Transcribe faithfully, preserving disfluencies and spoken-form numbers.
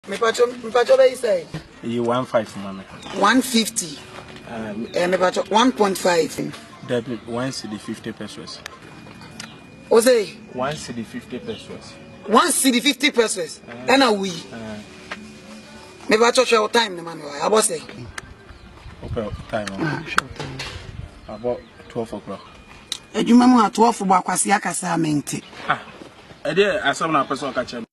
Me pacho, me pacho be say. You one five, mama. One fifty. Um, eh, me pacho one point five. Debit one city fifty pesos. O say one city fifty pesos. One city fifty pesos. And a we. Me pacho show time, the man. I was say. Okay, time. Ah, show time. About twelve o'clock. Ejuma mu at twelve ba kwasi akasa mente. Ah. E dey asam na person ka chem.